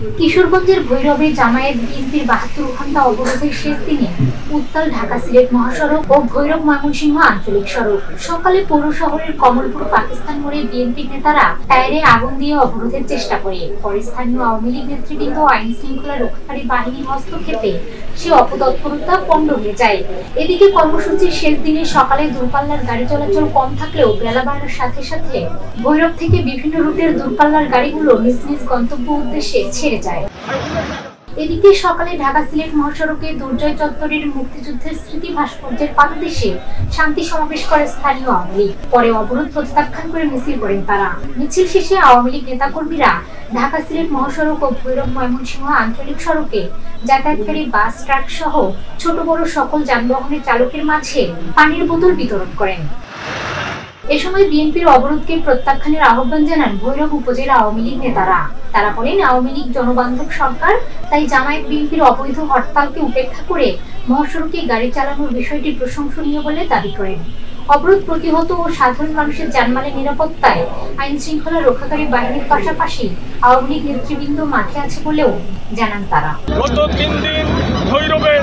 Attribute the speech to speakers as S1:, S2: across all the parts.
S1: কিশোরগঞ্জের ভৈরবে জামায়াত বিএনপির ৭২ ঘণ্টা অবরোধের শেষ দিনে উত্তাল ঢাকা সিলেট মহাসড়ক ও ভৈরব ময়মনসিংহ আঞ্চলিক সড়ক। সকালে পৌর শহরের কমলপুর পাকিস্তান মোড়ে বিএনপি নেতারা টায়ারে আগুন দিয়ে অবরোধের চেষ্টা করে। পরে স্থানীয় আওয়ামী লীগ নেতৃবৃন্দ আইন শৃঙ্খলা রক্ষাকারী বাহিনীর হস্তক্ষেপে সে অপতৎপরতা পণ্ড হয়ে যায়। এদিকে কর্মসূচির শেষ দিনে সকালে দূরপাল্লার গাড়ি চলাচল কম থাকলেও বেলা বাড়ার সাথে সাথে ভৈরব থেকে বিভিন্ন রুটের দূরপাল্লার গাড়িগুলো নিজ নিজ গন্তব্য উদ্দেশ্যে ছেড়ে যায়। এদিকে সকালে ঢাকা সিলেট মহাসড়কে দুর্জয় চত্বরের মুক্তিযুদ্ধের স্মৃতি ভাস্কর্যের পাদদেশে শান্তি সমাবেশ করে স্থানীয় আওয়ামী লীগ। পরে অবরোধ প্রত্যাখ্যান করে মিছিল করেন তারা। মিছিল শেষে আওয়ামী লীগ নেতাকর্মীরা ঢাকা সিলেট মহাসড়ক ও ভৈরব ময়মনসিংহ আঞ্চলিক সড়কে যাতায়াতকারী বাস, ট্রাক সহ ছোট বড় সকল যানবাহনের চালকের মাঝে পানির বোতল বিতরণ করেন। এ সময় বিএনপির অবরোধকে প্রত্যাখ্যানের আহ্বান জানান ভৈরব উপজেলা আওয়ামী লীগ নেতারা। তারা বলেন, আওয়ামী লীগ জনবান্ধব সরকার, তাই জামায়াত বিএনপির অবৈধ হরতালকে উপেক্ষা করে মহাসড়কে গাড়ি চালানোর বিষয়টি প্রশংসনীয় বলে দাবি করেন। অবরোধ প্রতিহত ও সাধারণ মানুষের জানমালের নিরাপত্তায় আইন শৃঙ্খলা রক্ষাকারী বাহিনীর পাশাপাশি আওয়ামী লীগ নেতৃবৃন্দ মাঠে আছে বলেও জানান তারা।
S2: গত 3 দিন ভৈরবে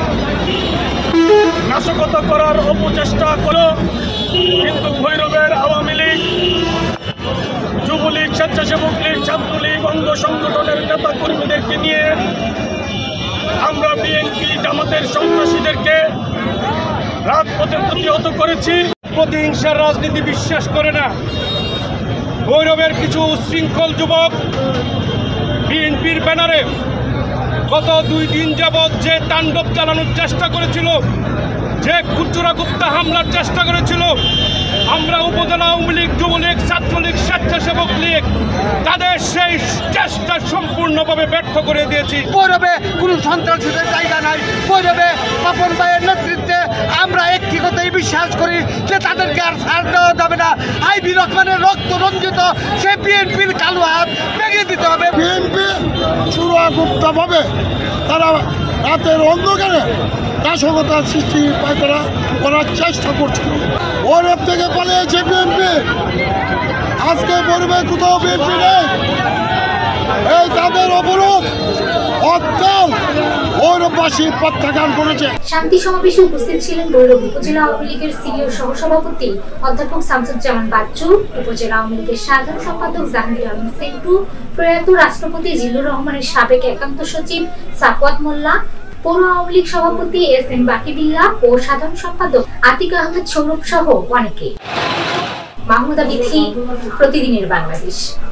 S2: নাশকতা করার অপচেষ্টা করল, কিন্তু ভৈরবের আওয়ামী লীগ, যুবলীগ, স্বেচ্ছাসেবক লীগ, ছাত্রলীগ, অঙ্গ সংগঠনের নেতা কর্মীদেরকে নিয়ে আমরা বিএনপি জামাতের সন্ত্রাসীদেরকে রাজপথে প্রতিহত করেছি। প্রতিহিংসার রাজনীতি বিশ্বাস করে না। ভৈরবের কিছু উচ্ছৃঙ্খল যুবক বিএনপির ব্যানারে গত 2 দিন যাবৎ যে তাণ্ডব চালানোর চেষ্টা করেছিল, যে খুচরা হামলার চেষ্টা করেছিল, আমরা উপজেলা আওয়ামী লীগ, যুবলীগ, ছাত্রলীগ, স্বেচ্ছাসেবক লীগ তাদের সেই চেষ্টা সম্পূর্ণভাবে ব্যর্থ করে দিয়েছি।
S3: ভৈরবে কোনো সন্ত্রাসীদের জায়গা নাই। ভৈরবে তপন ভাইয়ের নেতৃত্বে আমরা একটি কথাই বিশ্বাস করি যে তাদেরকে আর ছাড় দেওয়া যাবে না। আইবি রহমানের রক্ত রঞ্জিত সে বিএনপির কালো হাত ভেঙে দিতে হবে।
S4: বিএনপি চূড়াগুপ্তভাবে তারা রাতের অন্ধকারে নাশকতার সৃষ্টি পায়তারা করার চেষ্টা করছিল। ভৈরব থেকে পালিয়েছে বিএনপি। আজকে ভৈরবে কোথাও বিএনপি নেই। এই তাদের অবরোধ হরতাল ভৈরববাসী প্রত্যাখ্যান করেছে।
S1: শান্তি সমাবেশে উপস্থিত ছিলেন ভৈরব উপজেলা আওয়ামী লীগের সিনিয়র সহসভাপতি অধ্যাপক শামসুজ্জামান বাচ্চু, উপজেলা আওয়ামী লীগের সাধারণ সম্পাদক জাহাঙ্গীর আলম সেন্টু, প্রয়াত রাষ্ট্রপতি জিল্লুর রহমানের সাবেক একান্ত সচিব সাফওয়াত মোল্লা, পৌর আওয়ামী লীগ সভাপতি এস.এম. বাকি বিল্লাহ ও সাধারণ সম্পাদক আতিক আহমেদ সৌরভ সহ অনেকে। মাহমুদা বিথি, প্রতিদিনের বাংলাদেশ।